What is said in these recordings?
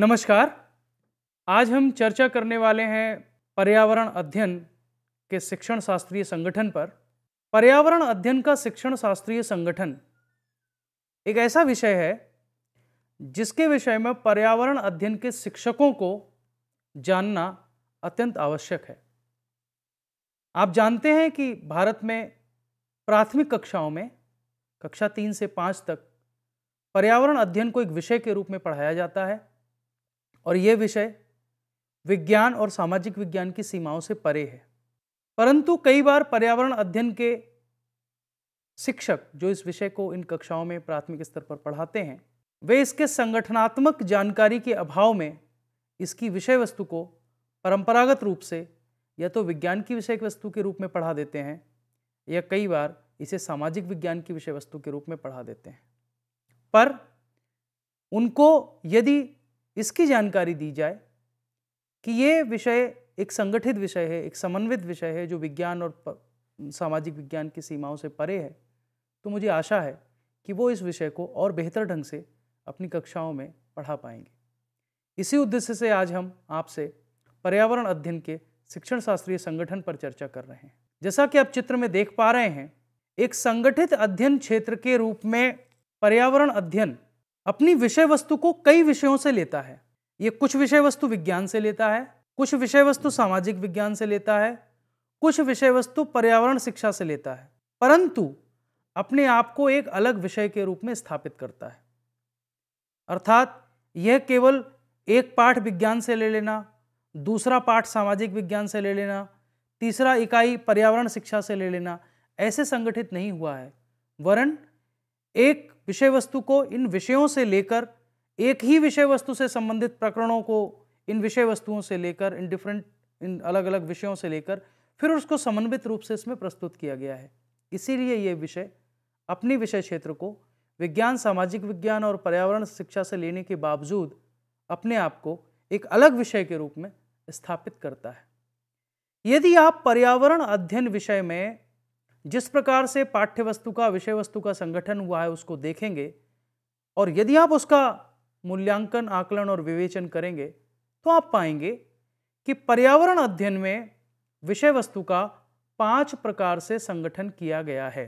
नमस्कार। आज हम चर्चा करने वाले हैं पर्यावरण अध्ययन के शिक्षण शास्त्रीय संगठन पर। पर्यावरण अध्ययन का शिक्षण शास्त्रीय संगठन एक ऐसा विषय है जिसके विषय में पर्यावरण अध्ययन के शिक्षकों को जानना अत्यंत आवश्यक है। आप जानते हैं कि भारत में प्राथमिक कक्षाओं में कक्षा 3 से 5 तक पर्यावरण अध्ययन को एक विषय के रूप में पढ़ाया जाता है और यह विषय विज्ञान और सामाजिक विज्ञान की सीमाओं से परे है। परंतु कई बार पर्यावरण अध्ययन के शिक्षक जो इस विषय को इन कक्षाओं में प्राथमिक स्तर पर पढ़ाते हैं, वे इसके संगठनात्मक जानकारी के अभाव में इसकी विषय वस्तु को परंपरागत रूप से या तो विज्ञान की विषय वस्तु के रूप में पढ़ा देते हैं या कई बार इसे सामाजिक विज्ञान की विषय वस्तु के रूप में पढ़ा देते हैं। पर उनको यदि इसकी जानकारी दी जाए कि ये विषय एक संगठित विषय है, एक समन्वित विषय है जो विज्ञान और सामाजिक विज्ञान की सीमाओं से परे है, तो मुझे आशा है कि वो इस विषय को और बेहतर ढंग से अपनी कक्षाओं में पढ़ा पाएंगे। इसी उद्देश्य से आज हम आपसे पर्यावरण अध्ययन के शिक्षण शास्त्रीय संगठन पर चर्चा कर रहे हैं। जैसा कि आप चित्र में देख पा रहे हैं, एक संगठित अध्ययन क्षेत्र के रूप में पर्यावरण अध्ययन अपनी विषय वस्तु को कई विषयों से लेता है। ये कुछ विषय वस्तु विज्ञान से लेता है, कुछ विषय वस्तु सामाजिक विज्ञान से लेता है, कुछ विषय वस्तु पर्यावरण शिक्षा से लेता है, परंतु अपने आप को एक अलग विषय के रूप में स्थापित करता है। अर्थात यह केवल एक पाठ विज्ञान से ले लेना, दूसरा पाठ सामाजिक विज्ञान से ले लेना, तीसरा इकाई पर्यावरण शिक्षा से ले लेना, ऐसे संगठित नहीं हुआ है, वरन एक विषय वस्तु को इन विषयों से लेकर, एक ही विषय वस्तु से संबंधित प्रकरणों को इन विषय वस्तुओं से लेकर, इन अलग अलग विषयों से लेकर फिर उसको समन्वित रूप से इसमें प्रस्तुत किया गया है। इसीलिए ये विषय अपनी विषय क्षेत्र को विज्ञान, सामाजिक विज्ञान और पर्यावरण शिक्षा से लेने के बावजूद अपने आप को एक अलग विषय के रूप में स्थापित करता है। यदि आप पर्यावरण अध्ययन विषय में जिस प्रकार से पाठ्य वस्तु का, विषय वस्तु का संगठन हुआ है उसको देखेंगे और यदि आप उसका मूल्यांकन, आकलन और विवेचन करेंगे तो आप पाएंगे कि पर्यावरण अध्ययन में विषय वस्तु का 5 प्रकार से संगठन किया गया है।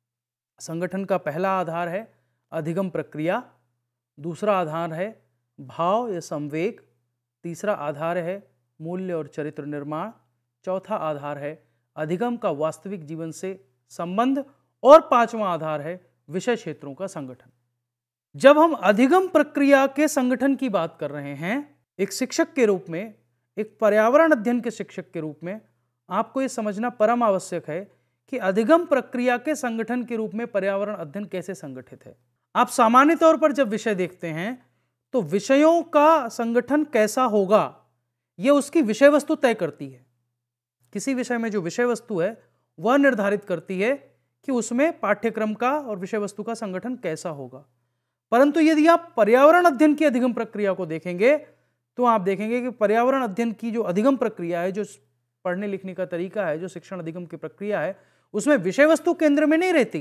संगठन का पहला आधार है अधिगम प्रक्रिया, दूसरा आधार है भाव या संवेग, तीसरा आधार है मूल्य और चरित्र निर्माण, चौथा आधार है अधिगम का वास्तविक जीवन से संबंध और पांचवा आधार है विषय क्षेत्रों का संगठन। जब हम अधिगम प्रक्रिया के संगठन की बात कर रहे हैं, एक शिक्षक के रूप में, एक पर्यावरण अध्ययन के शिक्षक के रूप में आपको यह समझना परम आवश्यक है कि अधिगम प्रक्रिया के संगठन के रूप में पर्यावरण अध्ययन कैसे संगठित है। आप सामान्य तौर पर जब विषय देखते हैं तो विषयों का संगठन कैसा होगा यह उसकी विषय वस्तु तय करती है। किसी विषय में जो विषय वस्तु है वह निर्धारित करती है कि उसमें पाठ्यक्रम का और विषय वस्तु का संगठन कैसा होगा। परंतु यदि आप पर्यावरण अध्ययन की अधिगम प्रक्रिया को देखेंगे तो आप देखेंगे कि पर्यावरण अध्ययन की जो अधिगम प्रक्रिया है, जो पढ़ने लिखने का तरीका है, जो शिक्षण अधिगम की प्रक्रिया है, उसमें विषय वस्तु केंद्र में नहीं रहती,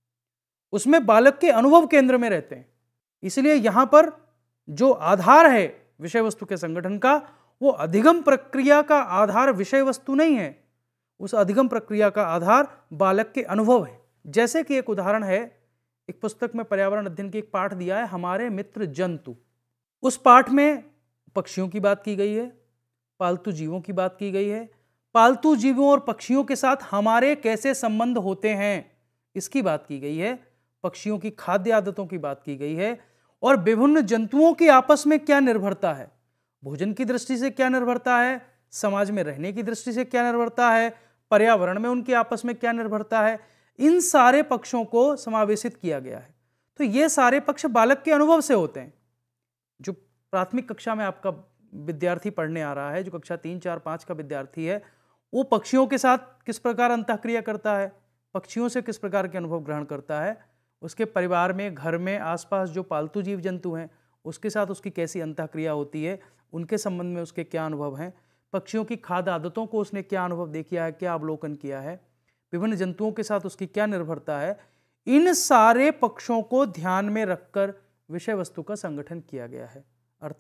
उसमें बालक के अनुभव केंद्र में रहते हैं। इसलिए यहां पर जो आधार है विषय वस्तु के संगठन का, वो अधिगम प्रक्रिया का आधार विषय वस्तु नहीं है, उस अधिगम प्रक्रिया का आधार बालक के अनुभव है। जैसे कि एक उदाहरण है, एक पुस्तक में पर्यावरण अध्ययन की एक पाठ दिया है, हमारे मित्र जंतु। उस पाठ में पक्षियों की बात की गई है, पालतू जीवों की बात की गई है, पालतू जीवों और पक्षियों के साथ हमारे कैसे संबंध होते हैं इसकी बात की गई है, पक्षियों की खाद्य आदतों की बात की गई है और विभिन्न जंतुओं की आपस में क्या निर्भरता है, भोजन की दृष्टि से क्या निर्भरता है, समाज में रहने की दृष्टि से क्या निर्भरता है, पर्यावरण में उनकी आपस में क्या निर्भरता है, इन सारे पक्षों को समावेशित किया गया है। तो ये सारे पक्ष बालक के अनुभव से होते हैं। जो प्राथमिक कक्षा में आपका विद्यार्थी पढ़ने आ रहा है, जो कक्षा 3, 4, 5 का विद्यार्थी है, वो पक्षियों के साथ किस प्रकार अंतःक्रिया करता है, पक्षियों से किस प्रकार के अनुभव ग्रहण करता है, उसके परिवार में, घर में, आसपास जो पालतू जीव जंतु हैं उसके साथ उसकी कैसी अंतःक्रिया होती है, उनके संबंध में उसके क्या अनुभव हैं, पक्षियों की खाद्य आदतों को उसने क्या अनुभव देखा है, क्या अवलोकन किया है, विभिन्न जंतुओं के साथ उसकी क्या निर्भरता है, इन सारे पक्षों को ध्यान में रखकर विषय वस्तु का संगठन किया गया है। अर्थात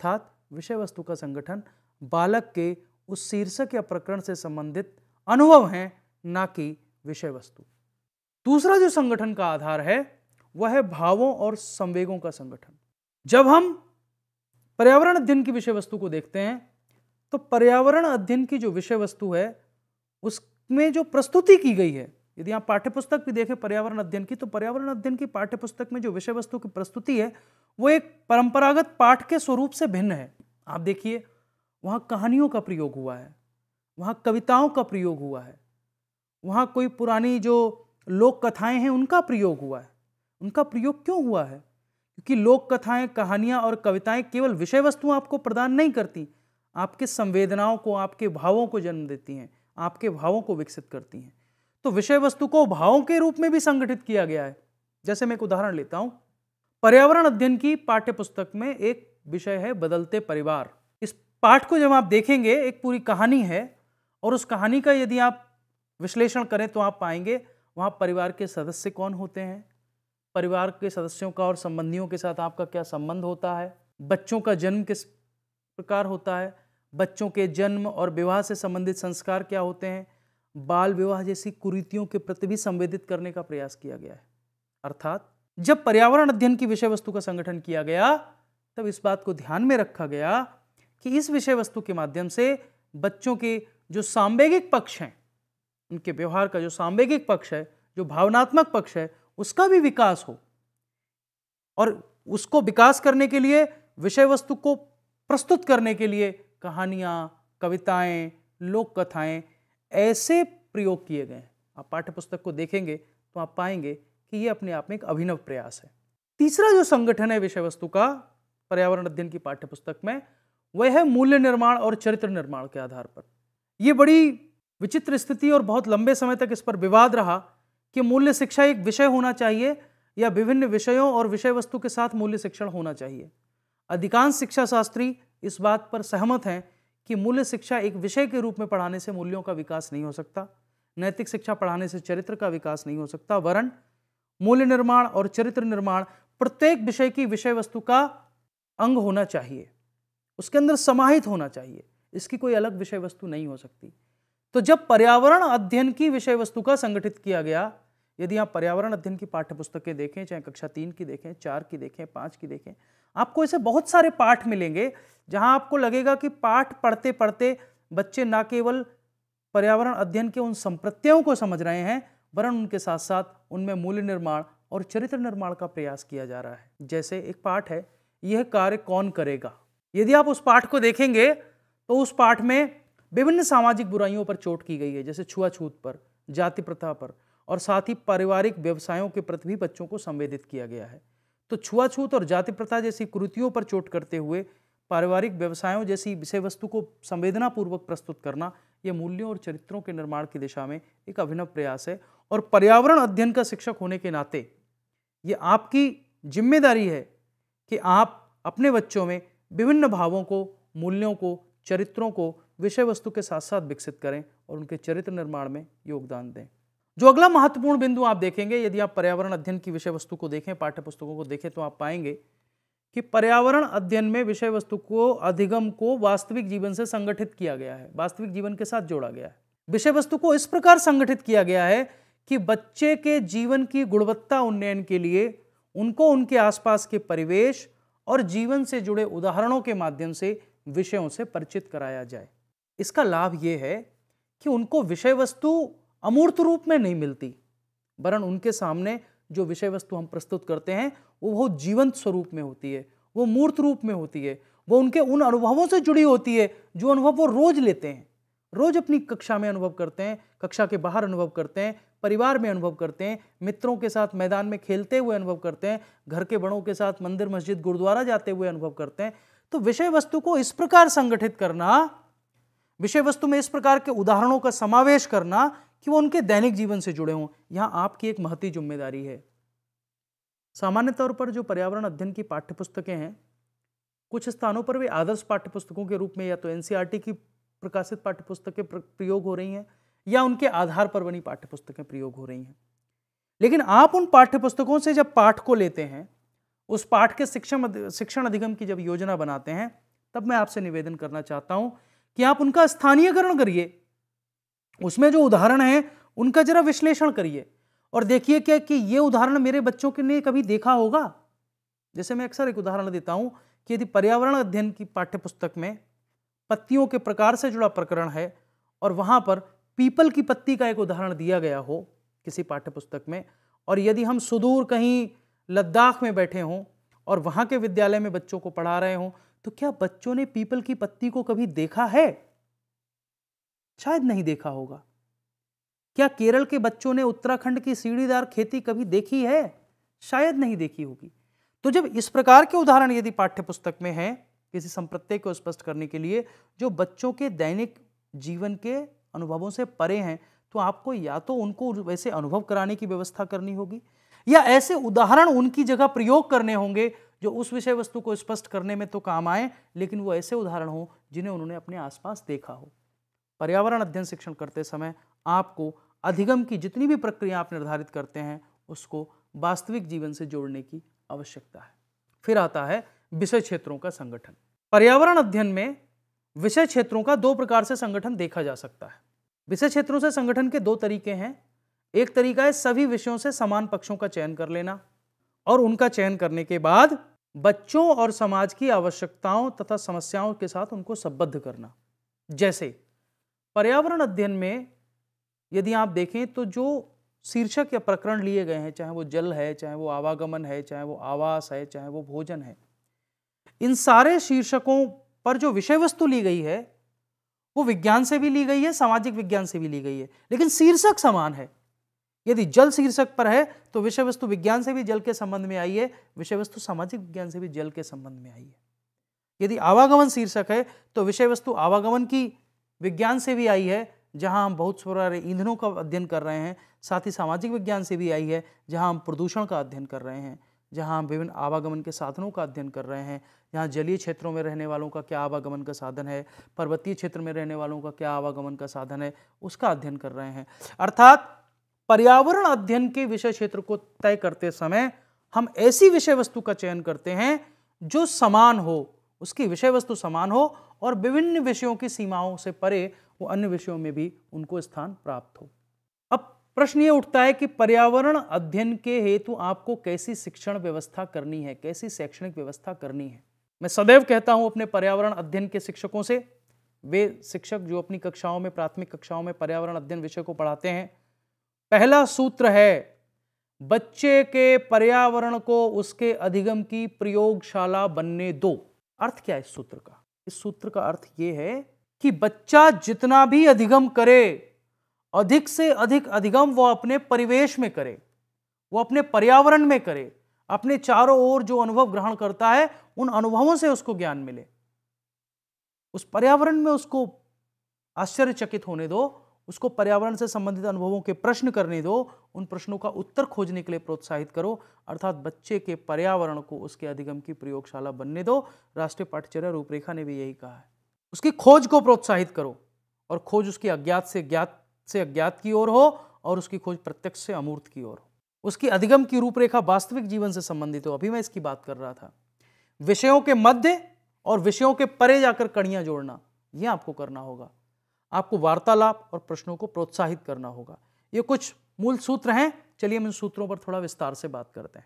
विषय वस्तु का संगठन बालक के उस शीर्षक या प्रकरण से संबंधित अनुभव हैं, ना कि विषय वस्तु। दूसरा जो संगठन का आधार है वह है भावों और संवेगों का संगठन। जब हम पर्यावरण अध्ययन की विषय वस्तु को देखते हैं तो पर्यावरण अध्ययन की जो विषय वस्तु है उसमें जो प्रस्तुति की गई है, यदि आप पाठ्यपुस्तक भी देखें पर्यावरण अध्ययन की, तो पर्यावरण अध्ययन की पाठ्यपुस्तक में जो विषय वस्तु की प्रस्तुति है वो एक परंपरागत पाठ के स्वरूप से भिन्न है। आप देखिए, वहाँ कहानियों का प्रयोग हुआ है, वहाँ कविताओं का प्रयोग हुआ है, वहाँ कोई पुरानी जो लोक कथाएं हैं उनका प्रयोग हुआ है। उनका प्रयोग क्यों हुआ है? क्योंकि लोक कथाएं, कहानियां और कविताएं केवल विषय वस्तु आपको प्रदान नहीं करती, आपके संवेदनाओं को, आपके भावों को जन्म देती हैं, आपके भावों को विकसित करती हैं। तो विषय वस्तु को भावों के रूप में भी संगठित किया गया है। जैसे मैं एक उदाहरण लेता हूं, पर्यावरण अध्ययन की पाठ्यपुस्तक में एक विषय है बदलते परिवार। इस पाठ को जब आप देखेंगे, एक पूरी कहानी है और उस कहानी का यदि आप विश्लेषण करें तो आप पाएंगे वहाँ परिवार के सदस्य कौन होते हैं, परिवार के सदस्यों का और संबंधियों के साथ आपका क्या संबंध होता है, बच्चों का जन्म किस प्रकार होता है, बच्चों के जन्म और विवाह से संबंधित संस्कार क्या होते हैं, बाल विवाह जैसी कुरीतियों के प्रति भी संवेदित करने का प्रयास किया गया है। अर्थात जब पर्यावरण अध्ययन की विषय वस्तु का संगठन किया गया तब इस बात को ध्यान में रखा गया कि इस विषय वस्तु के माध्यम से बच्चों के जो सांवेगिक पक्ष हैं, उनके व्यवहार का जो सांवेगिक पक्ष है, जो भावनात्मक पक्ष है, उसका भी विकास हो। और उसको विकास करने के लिए, विषय वस्तु को प्रस्तुत करने के लिए कहानियां, कविताएं, लोक कथाएं ऐसे प्रयोग किए गए हैं। आप पाठ्यपुस्तक को देखेंगे तो आप पाएंगे कि यह अपने आप में एक अभिनव प्रयास है। तीसरा जो संगठन है विषय वस्तु का पर्यावरण अध्ययन की पाठ्यपुस्तक में, वह है मूल्य निर्माण और चरित्र निर्माण के आधार पर। यह बड़ी विचित्र स्थिति और बहुत लंबे समय तक इस पर विवाद रहा कि मूल्य शिक्षा एक विषय होना चाहिए या विभिन्न विषयों और विषय वस्तु के साथ मूल्य शिक्षण होना चाहिए। अधिकांश शिक्षा शास्त्री इस बात पर सहमत हैं कि मूल्य शिक्षा एक विषय के रूप में पढ़ाने से मूल्यों का विकास नहीं हो सकता, नैतिक शिक्षा पढ़ाने से चरित्र का विकास नहीं हो सकता, वरन मूल्य निर्माण और चरित्र निर्माण प्रत्येक विषय की विषय वस्तु का अंग होना चाहिए, उसके अंदर समाहित होना चाहिए, इसकी कोई अलग विषय वस्तु नहीं हो सकती। तो जब पर्यावरण अध्ययन की विषय वस्तु का संगठित किया गया, यदि आप पर्यावरण अध्ययन की पाठ्यपुस्तकें देखें, चाहे कक्षा 3 की देखें, 4 की देखें, 5 की देखें, आपको ऐसे बहुत सारे पाठ मिलेंगे जहां आपको लगेगा कि पाठ पढ़ते पढ़ते बच्चे न केवल पर्यावरण अध्ययन के उन संप्रत्ययों को समझ रहे हैं, वरन उनके साथ साथ उनमें मूल्य निर्माण और चरित्र निर्माण का प्रयास किया जा रहा है। जैसे एक पाठ है, यह कार्य कौन करेगा। यदि आप उस पाठ को देखेंगे तो उस पाठ में विभिन्न सामाजिक बुराइयों पर चोट की गई है, जैसे छुआछूत पर, जाति प्रथा पर, और साथ ही पारिवारिक व्यवसायों के प्रति भी बच्चों को संवेदित किया गया है। तो छुआछूत और जाति प्रथा जैसी कुरीतियों पर चोट करते हुए पारिवारिक व्यवसायों जैसी विषय वस्तु को संवेदनापूर्वक प्रस्तुत करना, यह मूल्यों और चरित्रों के निर्माण की दिशा में एक अभिनव प्रयास है। और पर्यावरण अध्ययन का शिक्षक होने के नाते ये आपकी जिम्मेदारी है कि आप अपने बच्चों में विभिन्न भावों को, मूल्यों को, चरित्रों को विषय वस्तु के साथ साथ विकसित करें और उनके चरित्र निर्माण में योगदान दें। जो अगला महत्वपूर्ण बिंदु आप देखेंगे, यदि आप पर्यावरण अध्ययन की विषय वस्तु को देखें, पाठ्यपुस्तकों को देखें, तो आप पाएंगे कि पर्यावरण अध्ययन में विषय वस्तु को, अधिगम को वास्तविक जीवन से संगठित किया गया है, वास्तविक जीवन के साथ जोड़ा गया है। विषय वस्तु को इस प्रकार संगठित किया गया है कि बच्चे के जीवन की गुणवत्ता उन्नयन के लिए उनको उनके आसपास के परिवेश और जीवन से जुड़े उदाहरणों के माध्यम से विषयों से परिचित कराया जाए। इसका लाभ यह है कि उनको विषय वस्तु अमूर्त रूप में नहीं मिलती, वरन उनके सामने जो विषय वस्तु हम प्रस्तुत करते हैं वो बहुत जीवंत स्वरूप में होती है, वो मूर्त रूप में होती है, वो उनके उन अनुभवों से जुड़ी होती है जो अनुभव वो रोज लेते हैं, रोज अपनी कक्षा में अनुभव करते हैं, कक्षा के बाहर अनुभव करते हैं, परिवार में अनुभव करते हैं, मित्रों के साथ मैदान में खेलते हुए अनुभव करते हैं, घर के बड़ों के साथ मंदिर, मस्जिद, गुरुद्वारा जाते हुए अनुभव करते हैं। तो विषय वस्तु को इस प्रकार संगठित करना, विषय वस्तु में इस प्रकार के उदाहरणों का समावेश करना कि वो उनके दैनिक जीवन से जुड़े हों, यहां आपकी एक महती जिम्मेदारी है। सामान्य तौर पर जो पर्यावरण अध्ययन की पाठ्यपुस्तकें हैं, कुछ स्थानों पर वे आदर्श पाठ्यपुस्तकों के रूप में या तो एनसीईआरटी की प्रकाशित पाठ्यपुस्तकें प्रयोग हो रही हैं या उनके आधार पर बनी पाठ्यपुस्तकें प्रयोग हो रही हैं। लेकिन आप उन पाठ्यपुस्तकों से जब पाठ को लेते हैं, उस पाठ के शिक्षण अधिगम की जब योजना बनाते हैं, तब मैं आपसे निवेदन करना चाहता हूं कि आप उनका स्थानीयकरण करिए, उसमें जो उदाहरण है उनका जरा विश्लेषण करिए और देखिए क्या कि ये उदाहरण मेरे बच्चों के ने कभी देखा होगा। जैसे मैं अक्सर एक उदाहरण देता हूं कि यदि पर्यावरण अध्ययन की पाठ्यपुस्तक में पत्तियों के प्रकार से जुड़ा प्रकरण है और वहां पर पीपल की पत्ती का एक उदाहरण दिया गया हो किसी पाठ्यपुस्तक में, और यदि हम सुदूर कहीं लद्दाख में बैठे हों और वहां के विद्यालय में बच्चों को पढ़ा रहे हों, तो क्या बच्चों ने पीपल की पत्ती को कभी देखा है? शायद नहीं देखा होगा। क्या केरल के बच्चों ने उत्तराखंड की सीढ़ीदार खेती कभी देखी है? शायद नहीं देखी होगी। तो जब इस प्रकार के उदाहरण यदि पाठ्यपुस्तक में हैं किसी संप्रत्यय को स्पष्ट करने के लिए जो बच्चों के दैनिक जीवन के अनुभवों से परे हैं, तो आपको या तो उनको वैसे अनुभव कराने की व्यवस्था करनी होगी या ऐसे उदाहरण उनकी जगह प्रयोग करने होंगे जो उस विषय वस्तु को स्पष्ट करने में तो काम आए, लेकिन वो ऐसे उदाहरण हो जिन्हें उन्होंने अपने आसपास देखा हो। पर्यावरण अध्ययन शिक्षण करते समय आपको अधिगम की जितनी भी प्रक्रिया आप निर्धारित करते हैं उसको वास्तविक जीवन से जोड़ने की आवश्यकता है। फिर आता है विषय क्षेत्रों का संगठन। पर्यावरण अध्ययन में विषय क्षेत्रों का दो प्रकार से संगठन देखा जा सकता है। विषय क्षेत्रों से संगठन के दो तरीके हैं। एक तरीका है सभी विषयों से समान पक्षों का चयन कर लेना और उनका चयन करने के बाद बच्चों और समाज की आवश्यकताओं तथा समस्याओं के साथ उनको संबद्ध करना। जैसे पर्यावरण अध्ययन में यदि आप देखें तो जो शीर्षक या प्रकरण लिए गए हैं, चाहे वो जल है, चाहे वो आवागमन है, चाहे वो आवास है, चाहे वो भोजन है, इन सारे शीर्षकों पर जो विषय वस्तु ली गई है वो विज्ञान से भी ली गई है, सामाजिक विज्ञान से भी ली गई है, लेकिन शीर्षक समान है। यदि जल शीर्षक पर है तो विषय वस्तु विज्ञान से भी जल के संबंध में आई है, विषय वस्तु सामाजिक विज्ञान से भी जल के संबंध में आई है। यदि आवागमन शीर्षक है तो विषय वस्तु आवागमन की विज्ञान से भी आई है, जहां हम बहुत सारे ईंधनों का अध्ययन कर रहे हैं, साथ ही सामाजिक विज्ञान से भी आई है जहां हम प्रदूषण का अध्ययन कर रहे हैं, जहां हम विभिन्न आवागमन के साधनों का अध्ययन कर रहे हैं, जहां जलीय क्षेत्रों में रहने वालों का क्या आवागमन का साधन है, पर्वतीय क्षेत्र में रहने वालों का क्या आवागमन का साधन है, उसका अध्ययन कर रहे हैं। अर्थात पर्यावरण अध्ययन के विषय क्षेत्र को तय करते समय हम ऐसी विषय वस्तु का चयन करते हैं जो समान हो, उसकी विषय वस्तु समान हो और विभिन्न विषयों की सीमाओं से परे वो अन्य विषयों में भी उनको स्थान प्राप्त हो। अब प्रश्न ये उठता है कि पर्यावरण अध्ययन के हेतु आपको कैसी शिक्षण व्यवस्था करनी है, कैसी शैक्षणिक व्यवस्था करनी है। मैं सदैव कहता हूं अपने पर्यावरण अध्ययन के शिक्षकों से, वे शिक्षक जो अपनी कक्षाओं में, प्राथमिक कक्षाओं में पर्यावरण अध्ययन विषय को पढ़ाते हैं, पहला सूत्र है बच्चे के पर्यावरण को उसके अधिगम की प्रयोगशाला बनने दो। अर्थ क्या है इस सूत्र का? इस सूत्र का अर्थ यह है कि बच्चा जितना भी अधिगम करे, अधिक से अधिक अधिगम वो अपने परिवेश में करे, वो अपने पर्यावरण में करे, अपने चारों ओर जो अनुभव ग्रहण करता है उन अनुभवों से उसको ज्ञान मिले, उस पर्यावरण में उसको आश्चर्यचकित होने दो, उसको पर्यावरण से संबंधित अनुभवों के प्रश्न करने दो, उन प्रश्नों का उत्तर खोजने के लिए प्रोत्साहित करो। अर्थात बच्चे के पर्यावरण को उसके अधिगम की प्रयोगशाला बनने दो। राष्ट्रीय पाठ्यचर्या रूपरेखा ने भी यही कहा है। उसकी खोज को प्रोत्साहित करो और खोज उसकी अज्ञात से अज्ञात की ओर हो और उसकी खोज प्रत्यक्ष से अमूर्त की ओर हो। उसकी अधिगम की रूपरेखा वास्तविक जीवन से संबंधित हो। अभी मैं इसकी बात कर रहा था। विषयों के मध्य और विषयों के परे जाकर कड़ियां जोड़ना, यह आपको करना होगा। आपको वार्तालाप और प्रश्नों को प्रोत्साहित करना होगा। ये कुछ मूल सूत्र हैं। चलिए हम इन सूत्रों पर थोड़ा विस्तार से बात करते हैं।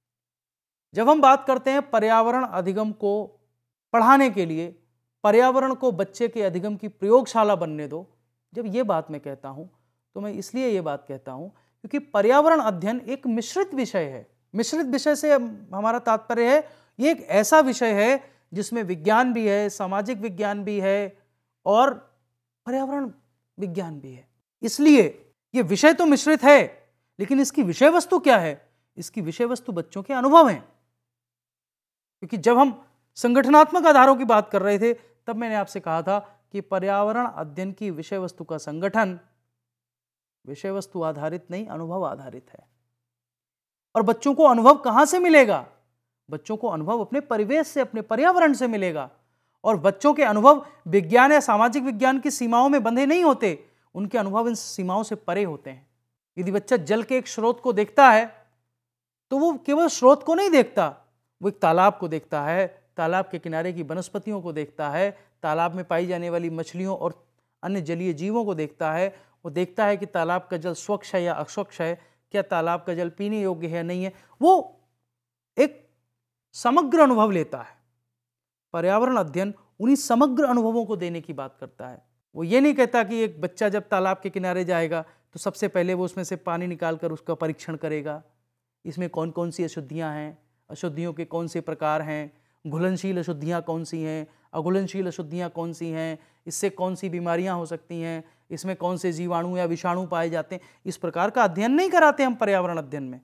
जब हम बात करते हैं पर्यावरण अधिगम को पढ़ाने के लिए पर्यावरण को बच्चे के अधिगम की प्रयोगशाला बनने दो, जब ये बात मैं कहता हूं तो मैं इसलिए ये बात कहता हूं क्योंकि पर्यावरण अध्ययन एक मिश्रित विषय है। मिश्रित विषय से हमारा तात्पर्य है ये एक ऐसा विषय है जिसमें विज्ञान भी है, सामाजिक विज्ञान भी है और पर्यावरण विज्ञान भी है। इसलिए यह विषय तो मिश्रित है, लेकिन इसकी विषय वस्तु क्या है? इसकी विषय वस्तु बच्चों के अनुभव हैं। क्योंकि जब हम संगठनात्मक आधारों की बात कर रहे थे तब मैंने आपसे कहा था कि पर्यावरण अध्ययन की विषय वस्तु का संगठन विषय वस्तु आधारित नहीं, अनुभव आधारित है। और बच्चों को अनुभव कहां से मिलेगा? बच्चों को अनुभव अपने परिवेश से, अपने पर्यावरण से मिलेगा। और बच्चों के अनुभव विज्ञान या सामाजिक विज्ञान की सीमाओं में बंधे नहीं होते, उनके अनुभव इन सीमाओं से परे होते हैं। यदि बच्चा जल के एक स्रोत को देखता है तो वो केवल स्रोत को नहीं देखता, वो एक तालाब को देखता है, तालाब के किनारे की वनस्पतियों को देखता है, तालाब में पाई जाने वाली मछलियों और अन्य जलीय जीवों को देखता है। वो देखता है कि तालाब का जल स्वच्छ है या अस्वच्छ है, क्या तालाब का जल पीने योग्य है या नहीं है। वो एक समग्र अनुभव लेता है। पर्यावरण अध्ययन उन्हीं समग्र अनुभवों को देने की बात करता है। वो ये नहीं कहता कि एक बच्चा जब तालाब के किनारे जाएगा तो सबसे पहले वो उसमें से पानी निकालकर उसका परीक्षण करेगा, इसमें कौन कौन सी अशुद्धियां हैं, अशुद्धियों के कौन से प्रकार हैं, घुलनशील अशुद्धियां कौन सी हैं, अघुलनशील अशुद्धियां कौन सी हैं, इससे कौन सी बीमारियां हो सकती हैं, इसमें कौन से जीवाणु या विषाणु पाए जाते हैं। इस प्रकार का अध्ययन नहीं कराते हम पर्यावरण अध्ययन में।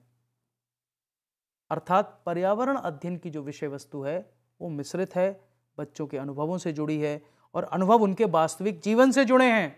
अर्थात पर्यावरण अध्ययन की जो विषय वस्तु है वो मिश्रित है, बच्चों के अनुभवों से जुड़ी है और अनुभव उनके वास्तविक जीवन से जुड़े हैं।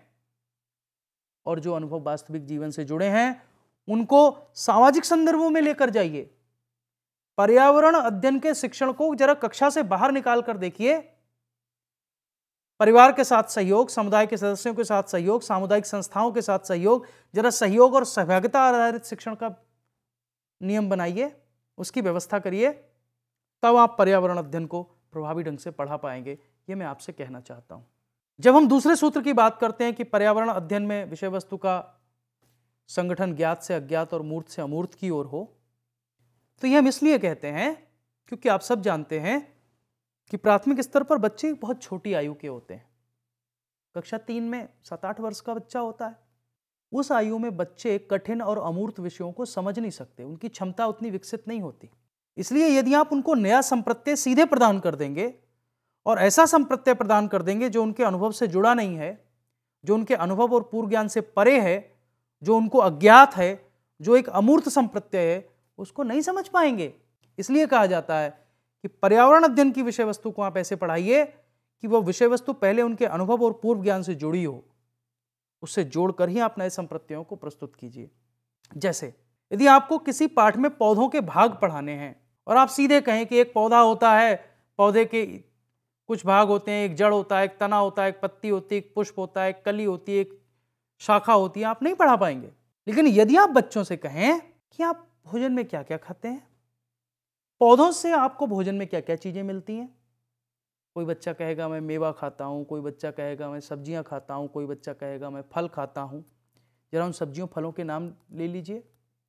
और जो अनुभव वास्तविक जीवन से जुड़े हैं उनको सामाजिक संदर्भों में लेकर जाइए। पर्यावरण अध्ययन के शिक्षण को जरा कक्षा से बाहर निकाल कर देखिए। परिवार के साथ सहयोग, समुदाय के सदस्यों के साथ सहयोग, सामुदायिक संस्थाओं के साथ सहयोग, जरा सहयोग और सहभागिता आधारित शिक्षण का नियम बनाइए, उसकी व्यवस्था करिए, तब आप पर्यावरण अध्ययन को प्रभावी ढंग से पढ़ा पाएंगे। ये मैं आपसे कहना चाहता हूं। जब हम दूसरे सूत्र की बात करते हैं कि पर्यावरण अध्ययन में विषय वस्तु का संगठन ज्ञात से अज्ञात और मूर्त से अमूर्त की ओर हो, तो यह हम इसलिए कहते हैं क्योंकि आप सब जानते हैं कि प्राथमिक स्तर पर बच्चे बहुत छोटी आयु के होते हैं। कक्षा 3 में 7-8 वर्ष का बच्चा होता है। उस आयु में बच्चे कठिन और अमूर्त विषयों को समझ नहीं सकते, उनकी क्षमता उतनी विकसित नहीं होती। इसलिए यदि आप उनको नया संप्रत्यय सीधे प्रदान कर देंगे और ऐसा संप्रत्यय प्रदान कर देंगे जो उनके अनुभव से जुड़ा नहीं है, जो उनके अनुभव और पूर्व ज्ञान से परे है, जो उनको अज्ञात है, जो एक अमूर्त संप्रत्यय है, उसको नहीं समझ पाएंगे। इसलिए कहा जाता है कि पर्यावरण अध्ययन की विषय वस्तु को आप ऐसे पढ़ाइए कि वह विषय वस्तु पहले उनके अनुभव और पूर्व ज्ञान से जुड़ी हो, उससे जोड़कर ही आप नए संप्रत्ययों को प्रस्तुत कीजिए। जैसे यदि आपको किसी पाठ में पौधों के भाग पढ़ाने हैं और आप सीधे कहें कि एक पौधा होता है, पौधे के कुछ भाग होते हैं, एक जड़ होता है, एक तना होता है, एक पत्ती होती है, एक पुष्प होता है, एक कली होती है, एक शाखा होती है, आप नहीं पढ़ा पाएंगे। लेकिन यदि आप बच्चों से कहें कि आप भोजन में क्या क्या खाते हैं, पौधों से आपको भोजन में क्या क्या चीजें मिलती हैं, कोई बच्चा कहेगा मैं मेवा खाता हूं, कोई बच्चा कहेगा मैं सब्जियां खाता हूं, कोई बच्चा कहेगा मैं फल खाता हूं। जरा उन सब्जियों फलों के नाम ले लीजिए।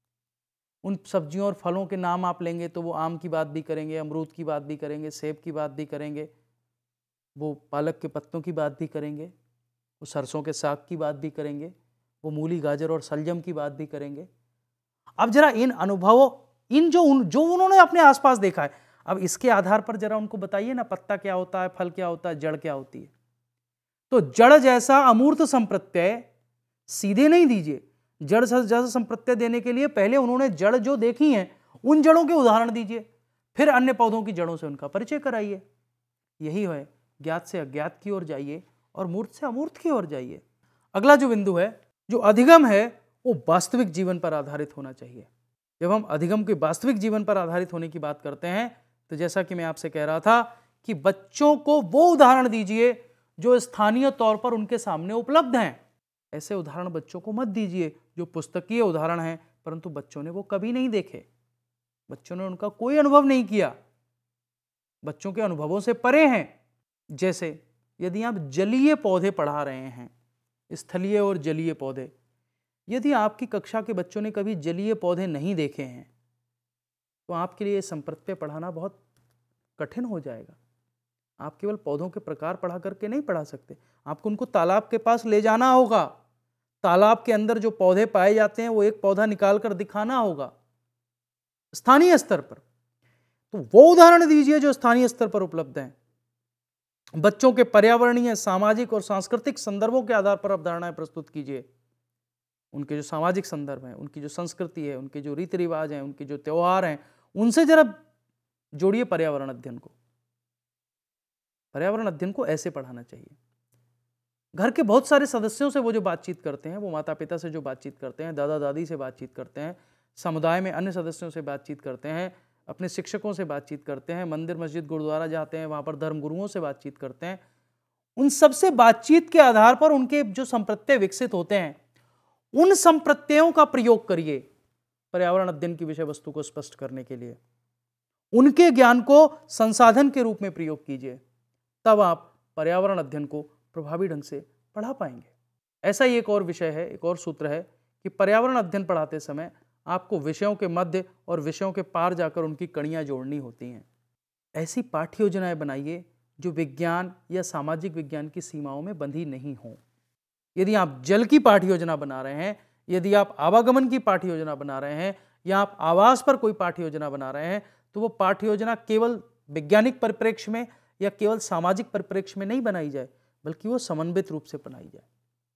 उन सब्जियों और फलों के नाम आप लेंगे तो वो आम की बात भी करेंगे, अमरूद की बात भी करेंगे, सेब की बात भी करेंगे, वो पालक के पत्तों की बात भी करेंगे, वो सरसों के साग की बात भी करेंगे, वो मूली, गाजर और सलजम की बात भी करेंगे। अब जरा इन अनुभवों, इन जो उन्होंने अपने आसपास देखा है, अब इसके आधार पर जरा उनको बताइए ना, पत्ता क्या होता है, फल क्या होता है, जड़ क्या होती है। तो जड़ जैसा अमूर्त संप्रत्यय सीधे नहीं दीजिए। जड़ जैसा संप्रत्यय देने के लिए पहले उन्होंने जड़ जो देखी हैं उन जड़ों के उदाहरण दीजिए, फिर अन्य पौधों की जड़ों से उनका परिचय कराइए। यही है, ज्ञात से अज्ञात की ओर जाइए और मूर्त से अमूर्त की ओर जाइए। अगला जो बिंदु है, जो अधिगम है, वो वास्तविक जीवन पर आधारित होना चाहिए। जब हम अधिगम के वास्तविक जीवन पर आधारित होने की बात करते हैं तो जैसा कि मैं आपसे कह रहा था कि बच्चों को वो उदाहरण दीजिए जो स्थानीय तौर पर उनके सामने उपलब्ध हैं। ऐसे उदाहरण बच्चों को मत दीजिए जो पुस्तकीय उदाहरण हैं परंतु बच्चों ने वो कभी नहीं देखे, बच्चों ने उनका कोई अनुभव नहीं किया, बच्चों के अनुभवों से परे हैं। जैसे यदि आप जलीय पौधे पढ़ा रहे हैं, स्थलीय और जलीय पौधे, यदि आपकी कक्षा के बच्चों ने कभी जलीय पौधे नहीं देखे हैं तो आपके लिए संप्रत्यय पढ़ाना बहुत कठिन हो जाएगा। आप केवल पौधों के प्रकार पढ़ा करके नहीं पढ़ा सकते, आपको उनको तालाब के पास ले जाना होगा, तालाब के अंदर जो पौधे पाए जाते हैं वो एक पौधा निकाल कर दिखाना होगा स्थानीय स्तर पर। तो वो उदाहरण दीजिए जो स्थानीय स्तर पर उपलब्ध हैं। बच्चों के पर्यावरणीय, सामाजिक और सांस्कृतिक संदर्भों के आधार पर अवधारणाएं प्रस्तुत कीजिए। उनके जो सामाजिक संदर्भ हैं, उनकी जो संस्कृति है, उनके जो रीति रिवाज हैं, उनके जो त्योहार हैं, उनसे जरा जोड़िए पर्यावरण अध्ययन को। पर्यावरण अध्ययन को ऐसे पढ़ाना चाहिए। घर के बहुत सारे सदस्यों से वो जो बातचीत करते हैं, वो माता पिता से जो बातचीत करते हैं, दादा दादी से बातचीत करते हैं, समुदाय में अन्य सदस्यों से बातचीत करते हैं, अपने शिक्षकों से बातचीत करते हैं, मंदिर मस्जिद गुरुद्वारा जाते हैं, वहाँ पर धर्मगुरुओं से बातचीत करते हैं, उन सबसे बातचीत के आधार पर उनके जो संप्रत्यय विकसित होते हैं, उन संप्रत्ययों का प्रयोग करिए पर्यावरण अध्ययन की विषय वस्तु को स्पष्ट करने के लिए। उनके ज्ञान को संसाधन के रूप में प्रयोग कीजिए, तब आप पर्यावरण अध्ययन को प्रभावी ढंग से पढ़ा पाएंगे। ऐसा ही एक और विषय है, एक और सूत्र है कि पर्यावरण अध्ययन पढ़ाते समय आपको विषयों के मध्य और विषयों के पार जाकर उनकी कड़ियाँ जोड़नी होती हैं। ऐसी पाठ्य योजनाएं बनाइए जो विज्ञान या सामाजिक विज्ञान की सीमाओं में बंधी नहीं हों। यदि आप जल की पाठ्य योजना बना रहे हैं, यदि आप आवागमन की पाठ्य योजना बना रहे हैं, या आप आवास पर कोई पाठ्य योजना बना रहे हैं, तो वो पाठ्य योजना केवल वैज्ञानिक परिप्रेक्ष्य में या केवल सामाजिक परिप्रेक्ष्य में नहीं बनाई जाए, बल्कि वो समन्वित रूप से बनाई जाए।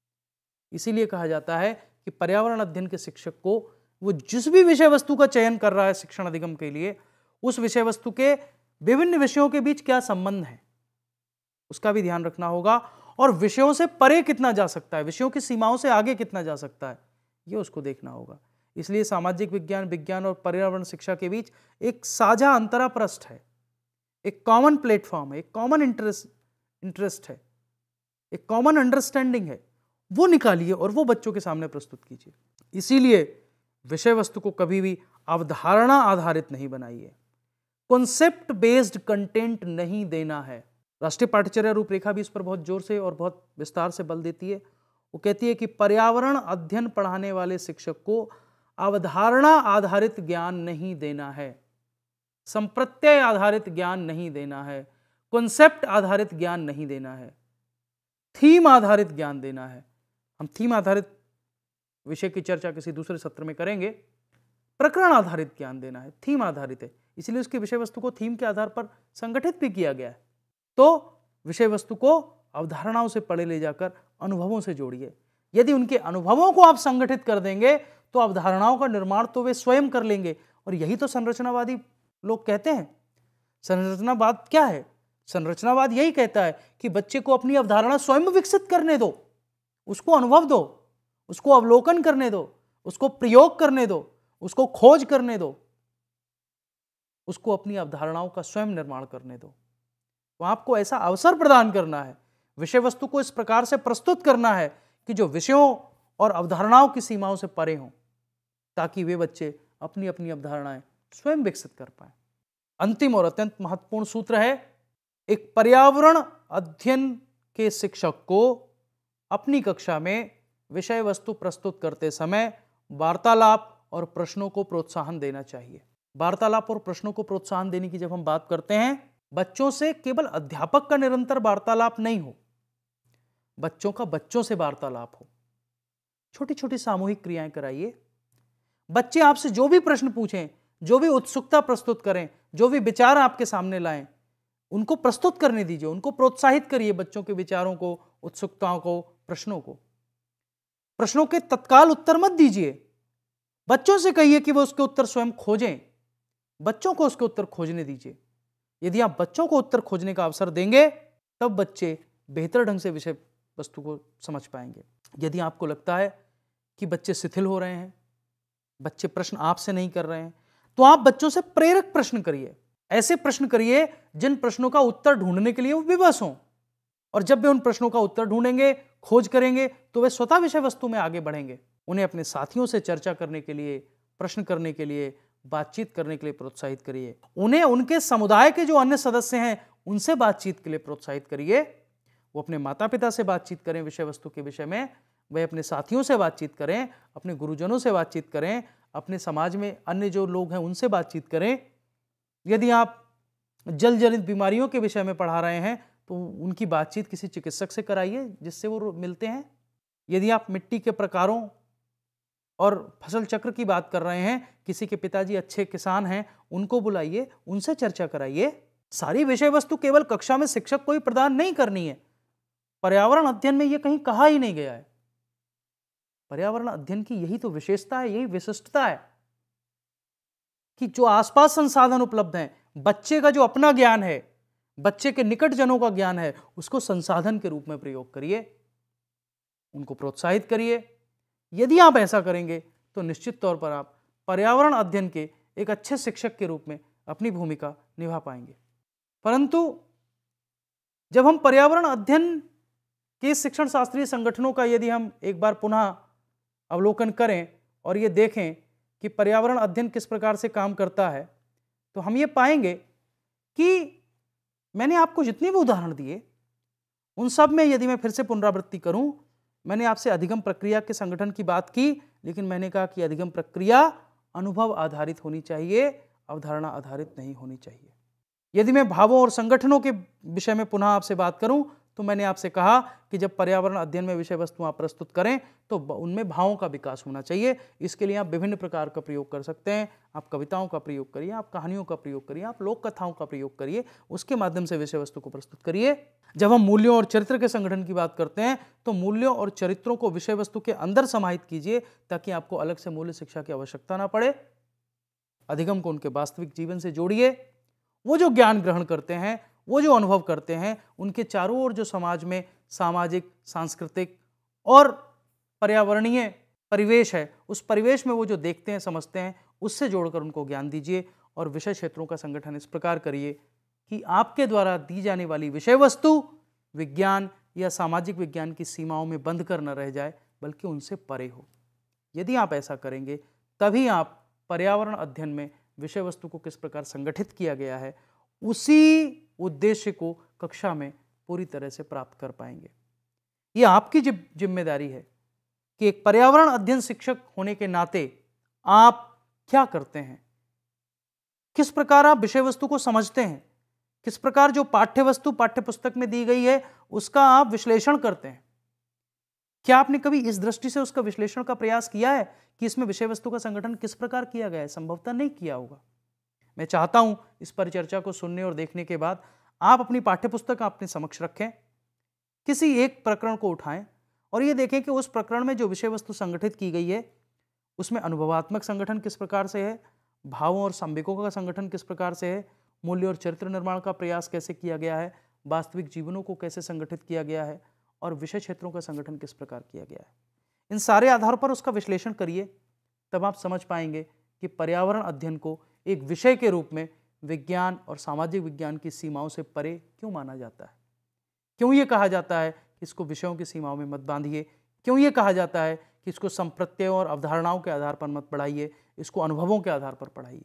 इसीलिए कहा जाता है कि पर्यावरण अध्ययन के शिक्षक को वो जिस भी विषय वस्तु का चयन कर रहा है शिक्षण अधिगम के लिए, उस विषय वस्तु के विभिन्न विषयों के बीच क्या संबंध है उसका भी ध्यान रखना होगा, और विषयों से परे कितना जा सकता है, विषयों की सीमाओं से आगे कितना जा सकता है, ये उसको देखना होगा। इसलिए सामाजिक विज्ञान, विज्ञान और पर्यावरण शिक्षा के बीच एक साझा अंतरापृष्ठ है, एक कॉमन प्लेटफॉर्म है, एक कॉमन इंटरेस्ट है, एक कॉमन अंडरस्टैंडिंग है, वो निकालिए और वो बच्चों के सामने प्रस्तुत कीजिए। इसीलिए विषय वस्तु को कभी भी अवधारणा आधारित नहीं बनाइए, कॉन्सेप्ट बेस्ड कंटेंट नहीं देना है। राष्ट्रीय पाठ्यचर्या रूपरेखा भी इस पर बहुत जोर से और बहुत विस्तार से बल देती है। वो कहती है कि पर्यावरण अध्ययन पढ़ाने वाले शिक्षक को अवधारणा आधारित ज्ञान नहीं देना है, संप्रत्यय आधारित ज्ञान नहीं देना है, कॉन्सेप्ट आधारित ज्ञान नहीं देना है, थीम आधारित ज्ञान देना है। हम थीम आधारित विषय की चर्चा किसी दूसरे सत्र में करेंगे। प्रकरण आधारित ज्ञान देना है, थीम आधारित है, इसलिए उसकी विषय वस्तु को थीम के आधार पर संगठित भी किया गया है। तो विषय वस्तु को अवधारणाओं से परे ले जाकर अनुभवों से जोड़िए। यदि उनके अनुभवों को आप संगठित कर देंगे तो अवधारणाओं का निर्माण तो वे स्वयं कर लेंगे, और यही तो संरचनावादी लोग कहते हैं। संरचनावाद क्या है? संरचनावाद यही कहता है कि बच्चे को अपनी अवधारणा स्वयं विकसित करने दो, उसको अनुभव दो, उसको अवलोकन करने दो, उसको प्रयोग करने दो, उसको खोज करने दो, उसको अपनी अवधारणाओं का स्वयं निर्माण करने दो। तो आपको ऐसा अवसर प्रदान करना है, विषय वस्तु को इस प्रकार से प्रस्तुत करना है कि जो विषयों और अवधारणाओं की सीमाओं से परे हों, ताकि वे बच्चे अपनी अपनी अवधारणाएं स्वयं विकसित कर पाए। अंतिम और अत्यंत महत्वपूर्ण सूत्र है, एक पर्यावरण अध्ययन के शिक्षक को अपनी कक्षा में विषय वस्तु प्रस्तुत करते समय वार्तालाप और प्रश्नों को प्रोत्साहन देना चाहिए। वार्तालाप और प्रश्नों को प्रोत्साहन देने की जब हम बात करते हैं, बच्चों से केवल अध्यापक का निरंतर वार्तालाप नहीं हो, बच्चों का बच्चों से वार्तालाप हो। छोटी छोटी सामूहिक क्रियाएं कराइए। बच्चे आपसे जो भी प्रश्न पूछें, जो भी उत्सुकता प्रस्तुत करें, जो भी विचार आपके सामने लाएं, उनको प्रस्तुत करने दीजिए, उनको प्रोत्साहित करिए, बच्चों के विचारों को, उत्सुकताओं को, प्रश्नों को। प्रश्नों के तत्काल उत्तर मत दीजिए, बच्चों से कहिए कि वो उसके उत्तर स्वयं खोजें, बच्चों को उसके उत्तर खोजने दीजिए। यदि आप बच्चों को उत्तर खोजने का अवसर देंगे, तब बच्चे बेहतर ढंग से विषय वस्तु को समझ पाएंगे। यदि आपको लगता है कि बच्चे शिथिल हो रहे हैं, बच्चे प्रश्न आपसे नहीं कर रहे हैं, तो आप बच्चों से प्रेरक प्रश्न करिए। ऐसे प्रश्न करिए जिन प्रश्नों का उत्तर ढूंढने के लिए वो विवश हों, और जब वे उन प्रश्नों का उत्तर ढूंढेंगे, खोज करेंगे, तो वे स्वतः विषय वस्तु में आगे बढ़ेंगे। उन्हें अपने साथियों से चर्चा करने के लिए, प्रश्न करने के लिए, बातचीत करने के लिए प्रोत्साहित करिए। उन्हें उनके समुदाय के जो अन्य सदस्य हैं उनसे बातचीत के लिए प्रोत्साहित करिए। वो अपने माता पिता से बातचीत करें विषय वस्तु के विषय में, वे अपने साथियों से बातचीत करें, अपने गुरुजनों से बातचीत करें, अपने समाज में अन्य जो लोग हैं उनसे बातचीत करें। यदि आप जल जनित बीमारियों के विषय में पढ़ा रहे हैं तो उनकी बातचीत किसी चिकित्सक से कराइए जिससे वो मिलते हैं। यदि आप मिट्टी के प्रकारों और फसल चक्र की बात कर रहे हैं, किसी के पिताजी अच्छे किसान हैं, उनको बुलाइए, उनसे चर्चा कराइए। सारी विषय वस्तु केवल कक्षा में शिक्षक को ही प्रदान नहीं करनी है। पर्यावरण अध्ययन में यह कहीं कहा ही नहीं गया है। पर्यावरण अध्ययन की यही तो विशेषता है, यही विशिष्टता है कि जो आसपास संसाधन उपलब्ध हैं, बच्चे का जो अपना ज्ञान है, बच्चे के निकट जनों का ज्ञान है, उसको संसाधन के रूप में प्रयोग करिए, उनको प्रोत्साहित करिए। यदि आप ऐसा करेंगे तो निश्चित तौर पर आप पर्यावरण अध्ययन के एक अच्छे शिक्षक के रूप में अपनी भूमिका निभा पाएंगे। परंतु जब हम पर्यावरण अध्ययन के शिक्षण शास्त्रीय संगठनों का यदि हम एक बार पुनः अवलोकन करें और ये देखें कि पर्यावरण अध्ययन किस प्रकार से काम करता है, तो हम ये पाएंगे कि मैंने आपको जितने भी उदाहरण दिए उन सब में यदि मैं फिर से पुनरावृत्ति करूं, मैंने आपसे अधिगम प्रक्रिया के संगठन की बात की, लेकिन मैंने कहा कि अधिगम प्रक्रिया अनुभव आधारित होनी चाहिए, अवधारणा आधारित नहीं होनी चाहिए। यदि मैं भावों और संगठनों के विषय में पुनः आपसे बात करूं, तो मैंने आपसे कहा कि जब पर्यावरण अध्ययन में विषय वस्तु आप प्रस्तुत करें तो उनमें भावों का विकास होना चाहिए। इसके लिए आप विभिन्न प्रकार का प्रयोग कर सकते हैं। आप कविताओं का प्रयोग करिए, आप कहानियों का प्रयोग करिए, आप लोक कथाओं का प्रयोग करिए, उसके माध्यम से विषय वस्तु को प्रस्तुत करिए। जब हम मूल्यों और चरित्र के संगठन की बात करते हैं तो मूल्यों और चरित्रों को विषय वस्तु के अंदर समाहित कीजिए ताकि आपको अलग से मूल्य शिक्षा की आवश्यकता ना पड़े। अधिगम को उनके वास्तविक जीवन से जोड़िए। वो जो ज्ञान ग्रहण करते हैं, वो जो अनुभव करते हैं, उनके चारों ओर जो समाज में सामाजिक, सांस्कृतिक और पर्यावरणीय परिवेश है, उस परिवेश में वो जो देखते हैं, समझते हैं, उससे जोड़कर उनको ज्ञान दीजिए। और विषय क्षेत्रों का संगठन इस प्रकार करिए कि आपके द्वारा दी जाने वाली विषय वस्तु विज्ञान या सामाजिक विज्ञान की सीमाओं में बंद कर न रह जाए, बल्कि उनसे परे हो। यदि आप ऐसा करेंगे तभी आप पर्यावरण अध्ययन में विषय वस्तु को किस प्रकार संगठित किया गया है, उसी उद्देश्य को कक्षा में पूरी तरह से प्राप्त कर पाएंगे। यह आपकी जिम्मेदारी है कि एक पर्यावरण अध्ययन शिक्षक होने के नाते आप क्या करते हैं, किस प्रकार आप विषय वस्तु को समझते हैं, किस प्रकार जो पाठ्य वस्तु पाठ्य पुस्तक में दी गई है उसका आप विश्लेषण करते हैं। क्या आपने कभी इस दृष्टि से उसका विश्लेषण का प्रयास किया है कि इसमें विषय वस्तु का संगठन किस प्रकार किया गया है? संभवतः नहीं किया होगा। मैं चाहता हूं इस परिचर्चा को सुनने और देखने के बाद आप अपनी पाठ्यपुस्तक अपने समक्ष रखें, किसी एक प्रकरण को उठाएं और ये देखें कि उस प्रकरण में जो विषय वस्तु संगठित की गई है उसमें अनुभवात्मक संगठन किस प्रकार से है, भावों और संवेगों का संगठन किस प्रकार से है, मूल्य और चरित्र निर्माण का प्रयास कैसे किया गया है, वास्तविक जीवनों को कैसे संगठित किया गया है और विषय क्षेत्रों का संगठन किस प्रकार किया गया है। इन सारे आधारों पर उसका विश्लेषण करिए, तब आप समझ पाएंगे कि पर्यावरण अध्ययन को एक विषय के रूप में विज्ञान और सामाजिक विज्ञान की सीमाओं से परे क्यों माना जाता है, क्यों ये कहा जाता है कि इसको विषयों की सीमाओं में मत बांधिए, क्यों ये कहा जाता है कि इसको संप्रत्ययों और अवधारणाओं के आधार पर मत पढ़ाइए, इसको अनुभवों के आधार पर पढ़ाइए।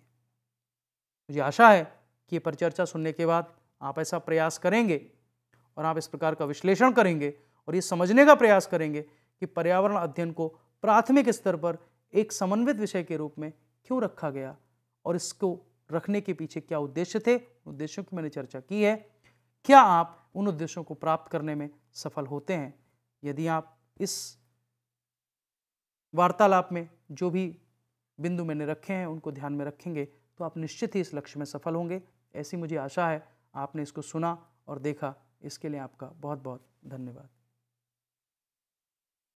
मुझे आशा है कि ये परिचर्चा सुनने के बाद आप ऐसा प्रयास करेंगे और आप इस प्रकार का विश्लेषण करेंगे और ये समझने का प्रयास करेंगे कि पर्यावरण अध्ययन को प्राथमिक स्तर पर एक समन्वित विषय के रूप में क्यों रखा गया और इसको रखने के पीछे क्या उद्देश्य थे। उद्देश्यों की मैंने चर्चा की है। क्या आप उन उद्देश्यों को प्राप्त करने में सफल होते हैं? यदि आप इस वार्तालाप में जो भी बिंदु मैंने रखे हैं उनको ध्यान में रखेंगे तो आप निश्चित ही इस लक्ष्य में सफल होंगे। ऐसी मुझे आशा है। आपने इसको सुना और देखा, इसके लिए आपका बहुत बहुत धन्यवाद।